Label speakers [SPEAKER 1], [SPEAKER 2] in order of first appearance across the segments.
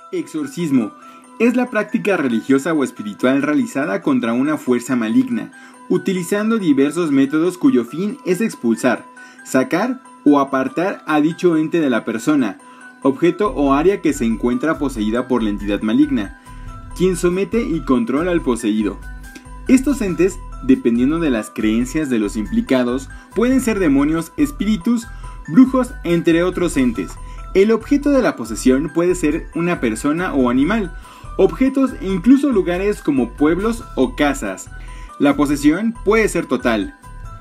[SPEAKER 1] Exorcismo es la práctica religiosa o espiritual realizada contra una fuerza maligna, utilizando diversos métodos cuyo fin es expulsar, sacar o apartar a dicho ente de la persona, objeto o área que se encuentra poseída por la entidad maligna, quien somete y controla al poseído. Estos entes, dependiendo de las creencias de los implicados, pueden ser demonios, espíritus, brujos, entre otros entes. El objeto de la posesión puede ser una persona o animal, objetos e incluso lugares como pueblos o casas. La posesión puede ser total.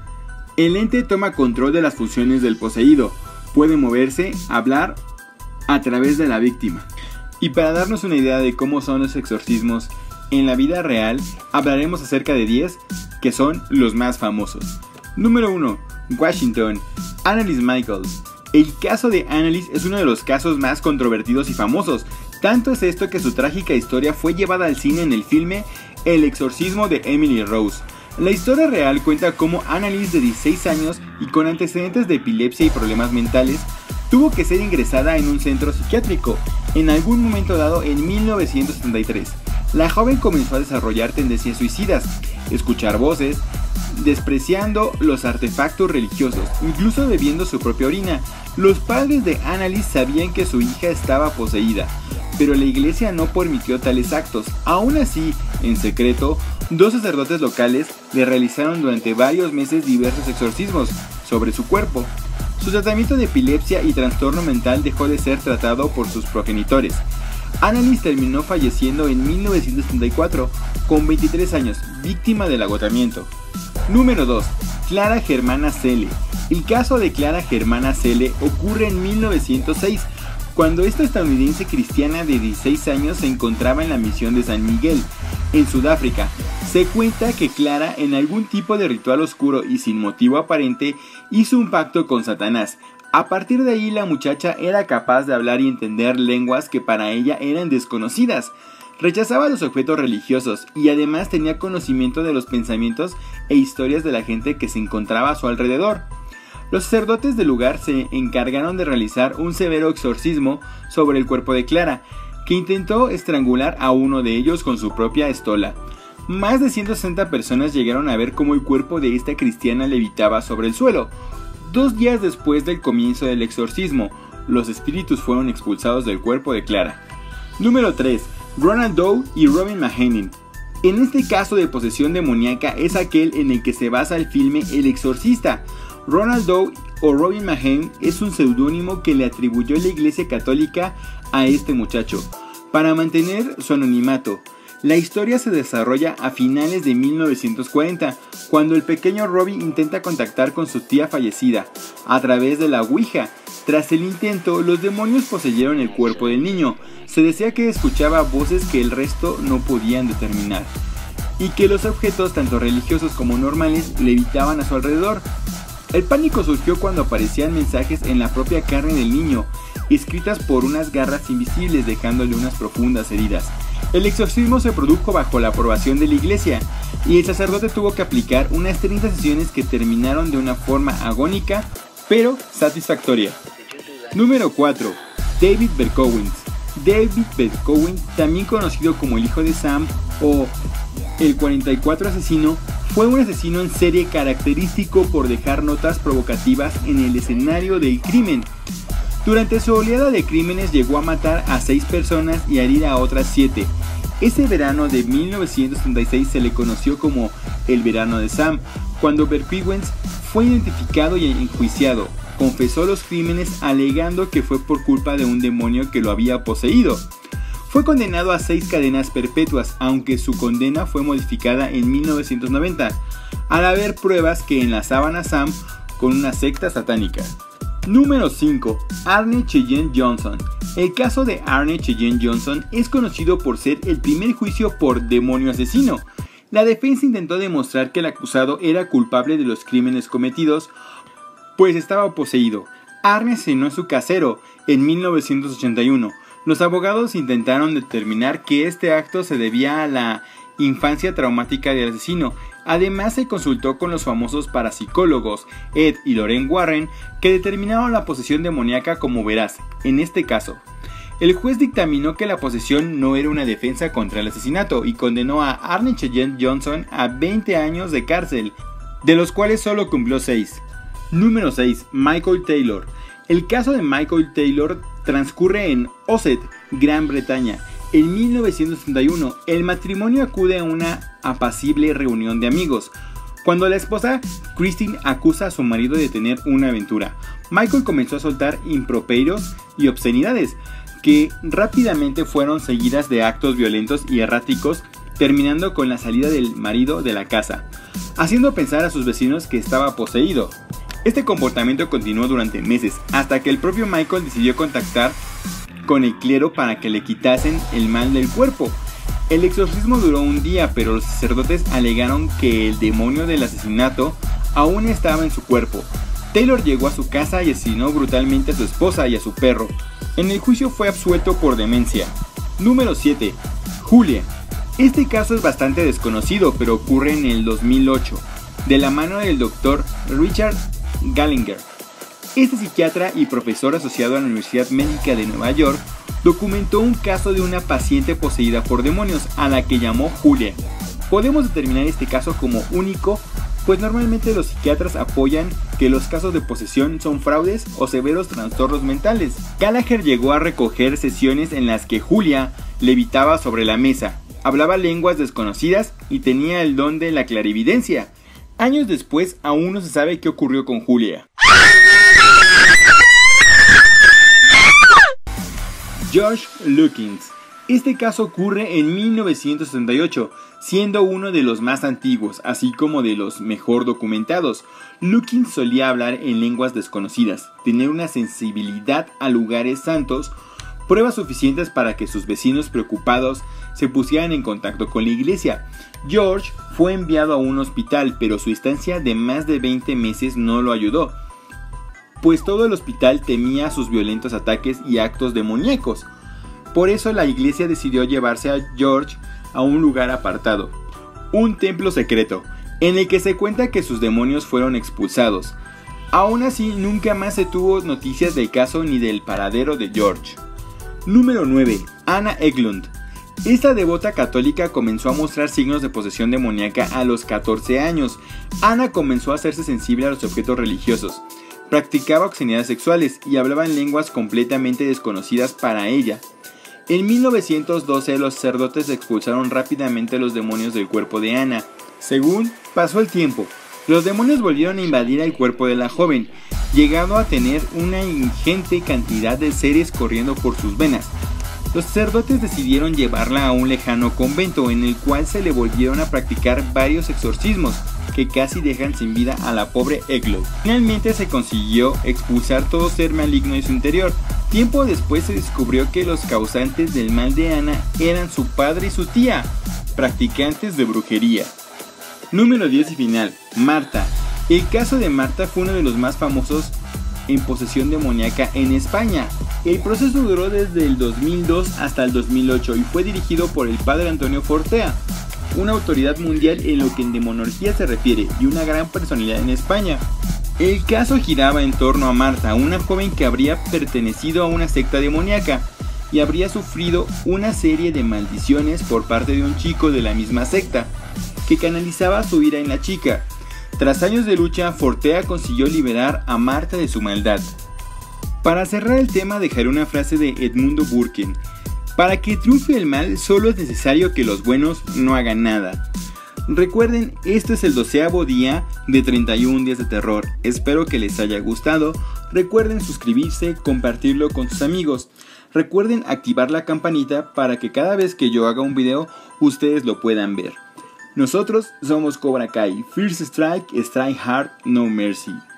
[SPEAKER 1] El ente toma control de las funciones del poseído, puede moverse, hablar a través de la víctima. Y para darnos una idea de cómo son los exorcismos en la vida real, hablaremos acerca de 10 que son los más famosos. Número 1. Washington, Annalise Michaels. El caso de Annalise es uno de los casos más controvertidos y famosos. Tanto es esto que su trágica historia fue llevada al cine en el filme El exorcismo de Emily Rose. La historia real cuenta cómo Annalise, de 16 años y con antecedentes de epilepsia y problemas mentales, tuvo que ser ingresada en un centro psiquiátrico en algún momento dado en 1973. La joven comenzó a desarrollar tendencias suicidas, escuchar voces, despreciando los artefactos religiosos, incluso bebiendo su propia orina. Los padres de Annalise sabían que su hija estaba poseída, pero la iglesia no permitió tales actos. Aún así, en secreto, 2 sacerdotes locales le realizaron durante varios meses diversos exorcismos sobre su cuerpo. Su tratamiento de epilepsia y trastorno mental dejó de ser tratado por sus progenitores. Annalise terminó falleciendo en 1974, con 23 años, víctima del agotamiento. Número 2. Clara Germana Celle. El caso de Clara Germana Celle ocurre en 1906, cuando esta estadounidense cristiana de 16 años se encontraba en la misión de San Miguel, en Sudáfrica. Se cuenta que Clara, en algún tipo de ritual oscuro y sin motivo aparente, hizo un pacto con Satanás. A partir de ahí, la muchacha era capaz de hablar y entender lenguas que para ella eran desconocidas. Rechazaba los objetos religiosos y además tenía conocimiento de los pensamientos e historias de la gente que se encontraba a su alrededor. Los sacerdotes del lugar se encargaron de realizar un severo exorcismo sobre el cuerpo de Clara, que intentó estrangular a uno de ellos con su propia estola. Más de 160 personas llegaron a ver cómo el cuerpo de esta cristiana levitaba sobre el suelo. 2 días después del comienzo del exorcismo, los espíritus fueron expulsados del cuerpo de Clara. Número 3. Ronald Doe y Robin Mahanin. En este caso de posesión demoníaca es aquel en el que se basa el filme El Exorcista. Ronald Doe o Robin Mahanin es un seudónimo que le atribuyó la Iglesia Católica a este muchacho, para mantener su anonimato. La historia se desarrolla a finales de 1940, cuando el pequeño Robbie intenta contactar con su tía fallecida a través de la Ouija. Tras el intento, los demonios poseyeron el cuerpo del niño. Se decía que escuchaba voces que el resto no podían determinar, y que los objetos, tanto religiosos como normales, levitaban a su alrededor. El pánico surgió cuando aparecían mensajes en la propia carne del niño, escritas por unas garras invisibles dejándole unas profundas heridas. El exorcismo se produjo bajo la aprobación de la iglesia, y el sacerdote tuvo que aplicar unas 30 sesiones que terminaron de una forma agónica, pero satisfactoria. Número 4. David Berkowitz. David Berkowitz, también conocido como el hijo de Sam o el 44 asesino, fue un asesino en serie característico por dejar notas provocativas en el escenario del crimen. Durante su oleada de crímenes llegó a matar a 6 personas y a herir a otras 7. Ese verano de 1936 se le conoció como el verano de Sam, cuando Berkowitz fue identificado y enjuiciado. Confesó los crímenes alegando que fue por culpa de un demonio que lo había poseído. Fue condenado a 6 cadenas perpetuas, aunque su condena fue modificada en 1990, al haber pruebas que enlazaban a Sam con una secta satánica. Número 5. Arne Cheyenne Johnson. El caso de Arne Cheyenne Johnson es conocido por ser el primer juicio por demonio asesino. La defensa intentó demostrar que el acusado era culpable de los crímenes cometidos, pues estaba poseído. Arne cenó en su casero en 1981. Los abogados intentaron determinar que este acto se debía a la infancia traumática del asesino. Además, se consultó con los famosos parapsicólogos Ed y Lorraine Warren, que determinaron la posesión demoníaca como veraz. En este caso, El juez dictaminó que la posesión no era una defensa contra el asesinato y condenó a Arne Cheyenne Johnson a 20 años de cárcel, de los cuales solo cumplió 6. Número 6. Michael Taylor. El caso de Michael Taylor transcurre en Ossett, Gran Bretaña. En 1961, el matrimonio acude a una apacible reunión de amigos, cuando la esposa Christine acusa a su marido de tener una aventura. Michael comenzó a soltar improperios y obscenidades, que rápidamente fueron seguidas de actos violentos y erráticos, terminando con la salida del marido de la casa, haciendo pensar a sus vecinos que estaba poseído. Este comportamiento continuó durante meses, hasta que el propio Michael decidió contactar con el clero para que le quitasen el mal del cuerpo. El exorcismo duró un día, pero los sacerdotes alegaron que el demonio del asesinato aún estaba en su cuerpo. Taylor llegó a su casa y asesinó brutalmente a su esposa y a su perro. En el juicio fue absuelto por demencia. Número 7. Julia. Este caso es bastante desconocido, pero ocurre en el 2008, de la mano del Dr. Richard Gallagher. Este psiquiatra y profesor asociado a la Universidad Médica de Nueva York documentó un caso de una paciente poseída por demonios a la que llamó Julia. Podemos determinar este caso como único, pues normalmente los psiquiatras apoyan que los casos de posesión son fraudes o severos trastornos mentales. Gallagher llegó a recoger sesiones en las que Julia levitaba sobre la mesa, hablaba lenguas desconocidas y tenía el don de la clarividencia. Años después aún no se sabe qué ocurrió con Julia. George Lukins. Este caso ocurre en 1978, siendo uno de los más antiguos, así como de los mejor documentados. Lukins solía hablar en lenguas desconocidas, tener una sensibilidad a lugares santos, pruebas suficientes para que sus vecinos preocupados se pusieran en contacto con la iglesia. George fue enviado a un hospital, pero su estancia de más de 20 meses no lo ayudó, pues todo el hospital temía sus violentos ataques y actos demoníacos. Por eso la iglesia decidió llevarse a George a un lugar apartado, un templo secreto, en el que se cuenta que sus demonios fueron expulsados. Aún así, nunca más se tuvo noticias del caso ni del paradero de George. Número 9. Anna Eglund. Esta devota católica comenzó a mostrar signos de posesión demoníaca a los 14 años. Anna comenzó a hacerse sensible a los objetos religiosos. Practicaba obscenidades sexuales y hablaba en lenguas completamente desconocidas para ella. En 1912 los sacerdotes expulsaron rápidamente los demonios del cuerpo de Anna. Según pasó el tiempo, los demonios volvieron a invadir el cuerpo de la joven, llegando a tener una ingente cantidad de seres corriendo por sus venas. Los sacerdotes decidieron llevarla a un lejano convento en el cual se le volvieron a practicar varios exorcismos que casi dejan sin vida a la pobre Eglund. Finalmente se consiguió expulsar todo ser maligno de su interior. Tiempo después se descubrió que los causantes del mal de Anna eran su padre y su tía, practicantes de brujería. Número 10 y final. Marta. El caso de Marta fue uno de los más famosos en posesión demoníaca en España. El proceso duró desde el 2002 hasta el 2008 y fue dirigido por el padre Antonio Fortea, una autoridad mundial en lo que en demonología se refiere y una gran personalidad en España. El caso giraba en torno a Marta, una joven que habría pertenecido a una secta demoníaca y habría sufrido una serie de maldiciones por parte de un chico de la misma secta, que canalizaba su ira en la chica. Tras años de lucha, Fortea consiguió liberar a Marta de su maldad. Para cerrar el tema dejaré una frase de Edmundo Burken: para que triunfe el mal solo es necesario que los buenos no hagan nada. Recuerden, esto es el 12º día de 31 días de terror. Espero que les haya gustado. Recuerden suscribirse, compartirlo con sus amigos. Recuerden activar la campanita para que cada vez que yo haga un video ustedes lo puedan ver. Nosotros somos Cobra Kai. First Strike, Strike Hard, No Mercy.